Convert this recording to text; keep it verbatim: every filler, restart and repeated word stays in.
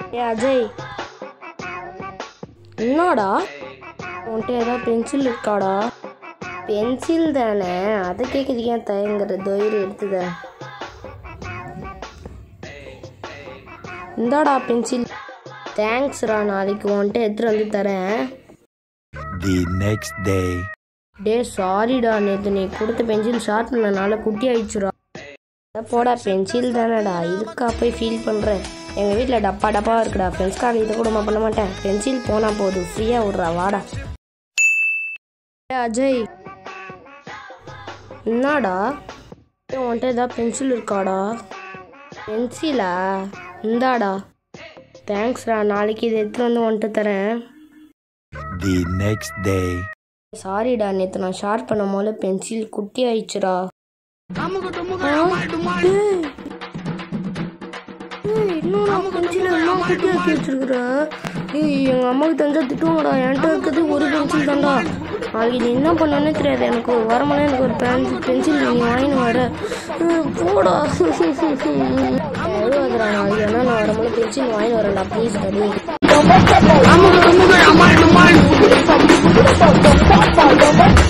ஏ அஜய், என்னடா உன்கிட்ட ஏதாவது பென்சில் இருக்காடா? பென்சில் தானே, அதை கேட்குறதுக்கு ஏன் தயங்குற? தைரியம் எடுத்துத. இந்தாடா பென்சில். தேங்க்ஸ்ரா, நாளைக்கு உன்கிட்ட எடுத்துட்டு வந்து தரேன். The next day. டே சாரிடா, நேற்று நீ கொடுத்த பென்சில் ஷார்ட் பண்ணனால குட்டி ஆயிடுச்சுடா. போடா, பென்சில் தானேடா, இதுக்கா போய் ஃபீல் பண்ணுறேன். எங்கள் வீட்டில் டப்பா டப்பா இருக்குடா, ஃப்ரெண்ட்ஸ்க்காக இதை கூட பண்ண மாட்டேன். பென்சில் போனால் போதும், ஃப்ரீயாக விட்றா, வாடா. அஜய், என்னடா உன்கிட்ட ஏதாவது பென்சில் இருக்காடா? பென்சிலா? இந்தாடா. தேங்க்ஸ்ரா, நாளைக்கு இதை எடுத்துகிட்டு வந்து உன்கிட்ட தரேன். The next day. சாரிடா, நேற்று நான் ஷார்ட் பண்ணும் போது பென்சில் குட்டி ஆயிடுச்சுடா. எங்கள் அம்மாவுக்கு தெரிஞ்சா திட்டுவாங்கடா. என்கிட்ட இருக்கிறது ஒரு பென்சில் தான்டா. நாளைக்கு நீ என்ன பண்ணனே தெரியாது. எனக்கு வரமாதிரி எனக்கு ஒரு பென்சில் பென்சில் நீ வாங்கினு வர போடா. அழுவாதுடா, நாளைக்கு ஏன்னா நான் வரும்போது பென்சில் வாங்கினு வரேன்டா, ப்ளீஸ் அடி.